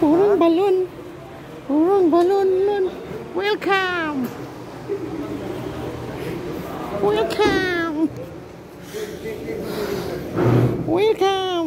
Urung balon. Urung balon. Welcome. Welcome. Welcome.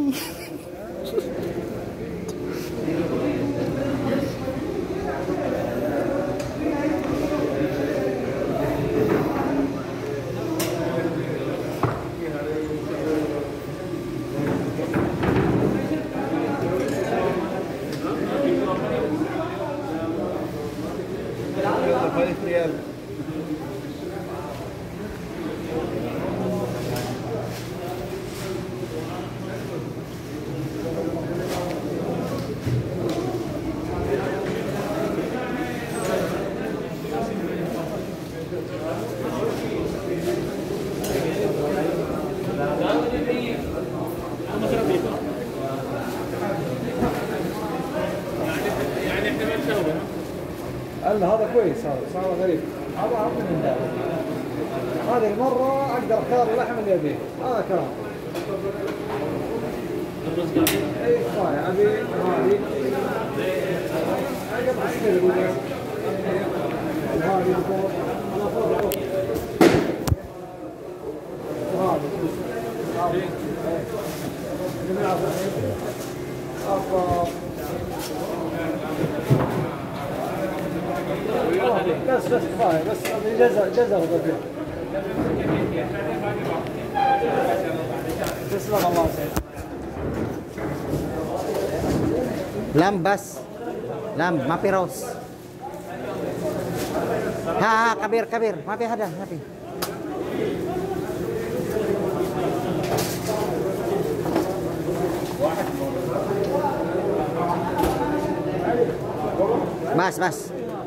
هذا كويس، هذا غريب، هذا أهم من هذا. هذه المرة أقدر أختار اللحم اللي أبيه، هذا كلام. أي كفاية، أبي هذه. أقدر أشتري هذه فوق، أنا فوق. وهذه. بس كفايه، بس جزر وبدل. تسلم الله سيد. Lam bas. Lam mapiros. Ha kabir mapi hada mapi. Mas.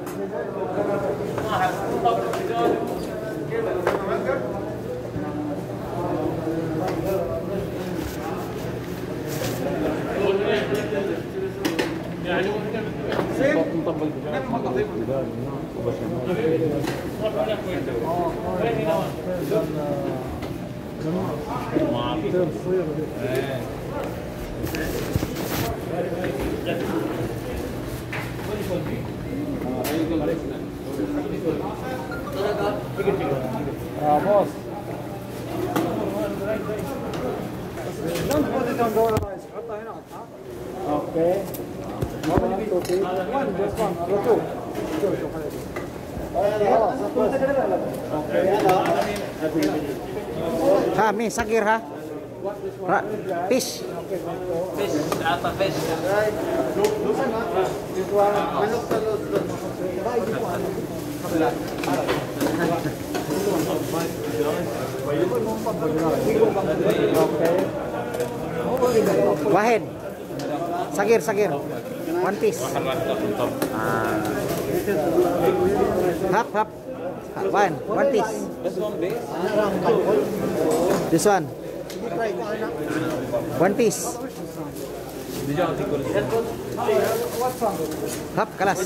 بوس. Don't put it on the rice. حطها هنا. Okay. One, just one. Or two. Ha, mi sakir ha. Fish. Fish, ata fish. This one. Manok talod. Wahid. Sakir. One piece. Hap. One piece. This one. One piece. Hap kalas.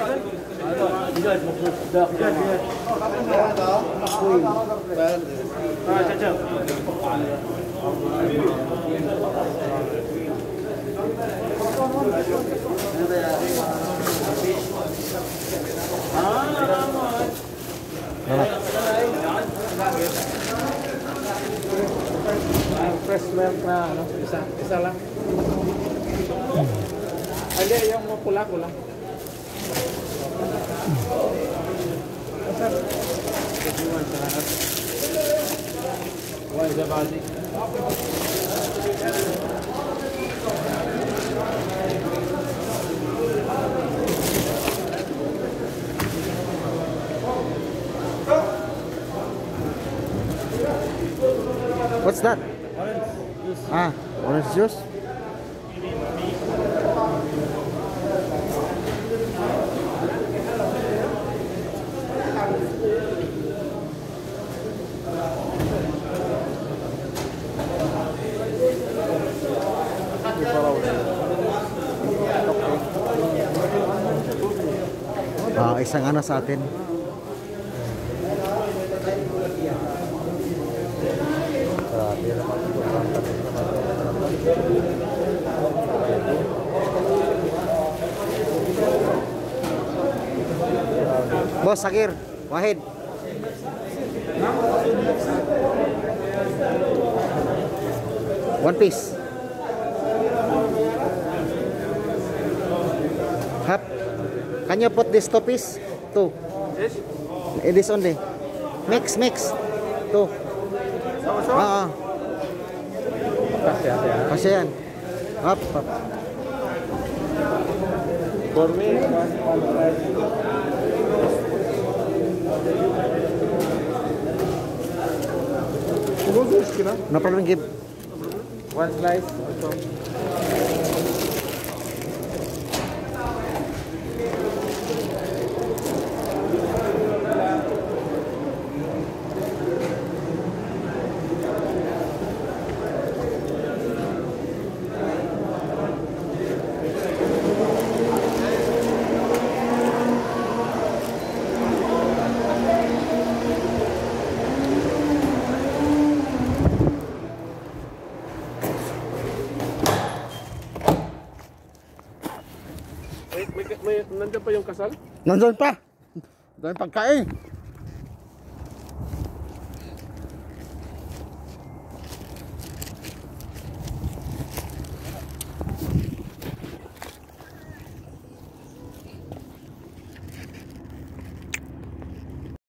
Fresh milk na ano, isa lang. Hindi, yung pula. What's that? Orange juice. Isang ano sa atin. Boss Sakir, Wahid. One piece. Hap. Can you put this two piece? Two. Yes. It is only. Mix. Two. Ah. Kasya yan. Hap. For me, one slice. No problem, give. One slice. Nandiyan pa yung kasal? Nandun pa. Doon pagkain.